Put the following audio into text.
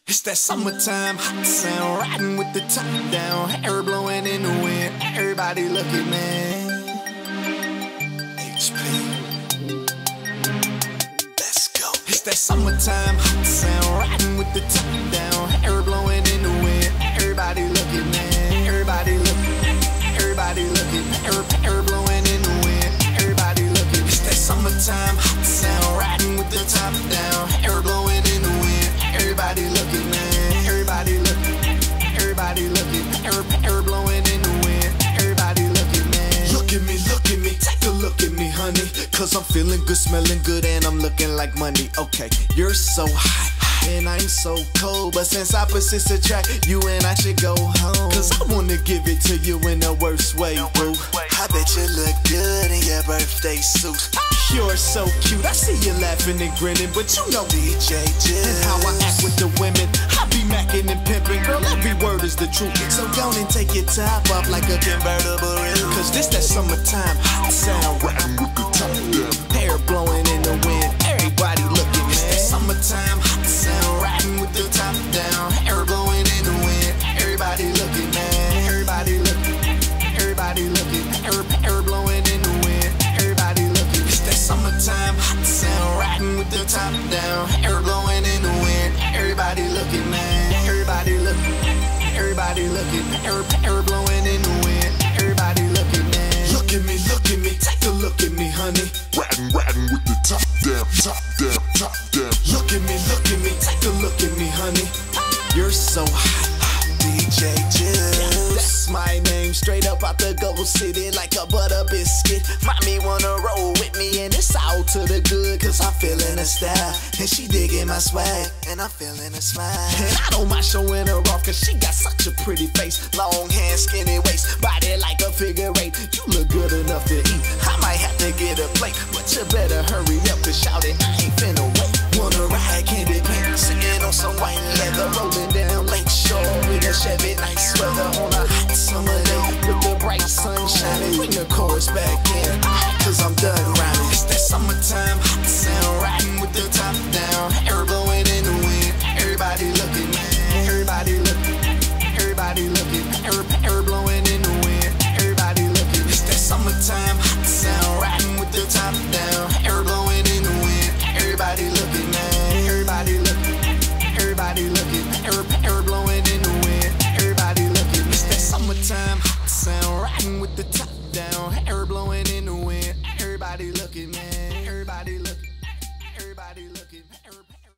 It's that summertime hot sound, riding with the top down, hair blowing in the wind, everybody looking, man. HP, let's go. It's that summertime hot sound, riding with the top down, hair blowing in the wind, everybody looking, man. Everybody looking, everybody looking, hair blowing in the wind, everybody looking. It's that summertime hot sound, riding with the top down, hair blowing in the wind, everybody looking, man. Everybody looking, everybody looking, hair blowing in the wind, everybody looking, man. Look at me, take a look at me, honey. Cause I'm feeling good, smelling good, and I'm looking like money. Okay, you're so hot, and I'm so cold, but since opposites attract, you and I should go home. Cause I wanna give it to you in the worst way, boo. I bet you look good in your birthday suit. You're so cute, I see you laughing and grinning, but you know DJ Jill and how I act with the women. I be macking and pimping, girl, every word is the truth. So go and take your top off like a convertible roof. Cause this that summertime hot sound, riding with the top down, hair blowing in the wind, everybody looking, man. It's that summertime hot sound, riding with the top down, hair blowing in the wind, everybody looking, man. Everybody looking, everybody looking, hair blowing in the wind, everybody looking. It's that summertime hot sound, riding with the top down, hair blowing in the wind, everybody looking, man. Everybody looking, everybody looking, hair blowing in the wind, everybody looking, man. Look at me, take a look at me, honey. Riding with the top down, top down, top down. Look at me, take a look at me, honey. You're so hot, DJ Jill. That's my name, straight up out the Gold City, like a butter biscuit. Mommy wanna roll with me, and it's all to the good, cause I'm feeling her style, and she digging my swag, and I'm feeling her smile. And I don't mind showing her off, cause she got such a pretty face, long hands, skinny waist, body like a figure eight. You look good enough to eat, I might have to get a plate, but you better hurry up, cause shout it, I ain't finna wait. Wanna ride, candy paint,